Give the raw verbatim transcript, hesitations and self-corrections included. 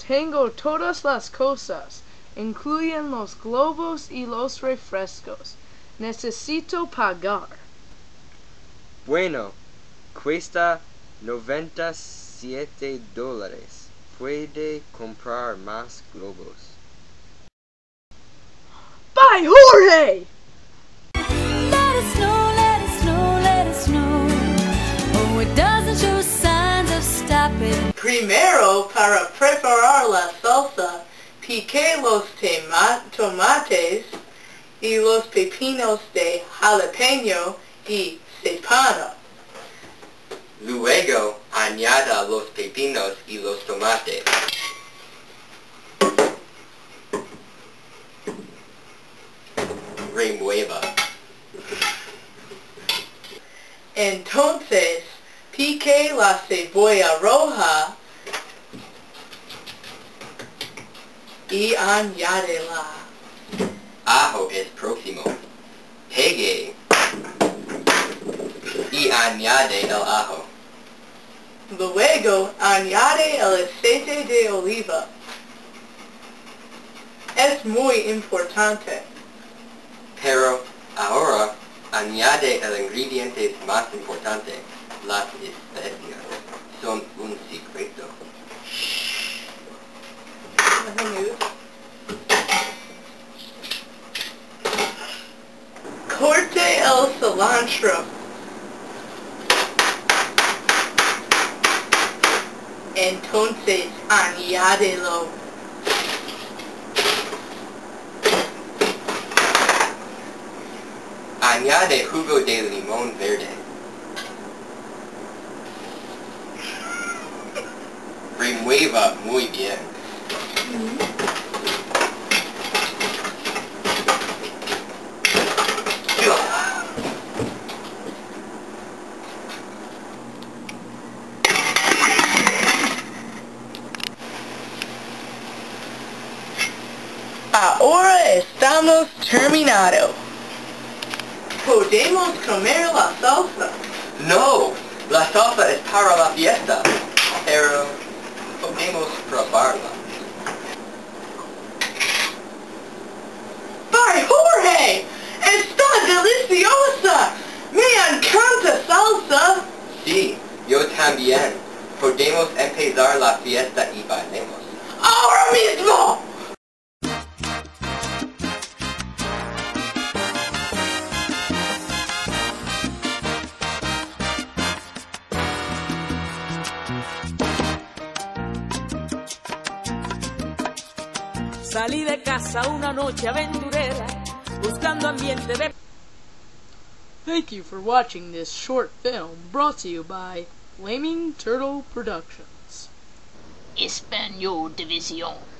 Tengo todas las cosas, incluyen los globos y los refrescos. Necesito pagar. Bueno, cuesta noventa y siete dólares. Puede comprar más globos. Bye, Jorge! Let it snow, let it snow, let it snow. Oh, it doesn't show signs of stopping. Primero, para preparar la salsa, pique los tema- tomates y los pepinos de jalapeño y serrano. Luego, añada los pepinos y los tomates. Remueva. Entonces, pique la cebolla roja y añádela. Ajo es próximo. Pegue y añade el ajo. Luego, añade el aceite de oliva. Es muy importante. Pero ahora añade el ingrediente más importante, las especias. Son un secreto. Corte el cilantro. Entonces, añádelo. Añade jugo de limón verde. Remueva muy bien. Ahora estamos terminados. Podemos comer la salsa. No, la salsa es para la fiesta, pero podemos probarla. ¡Ay, Jorge! ¡Está deliciosa! ¡Me encanta salsa! Sí, yo también. Podemos empezar la fiesta y bailemos. ¡Ahora mismo! Salí de casa una noche aventurera, buscando ambiente de... Thank you for watching this short film brought to you by Flaming Turtle Productions. Español División.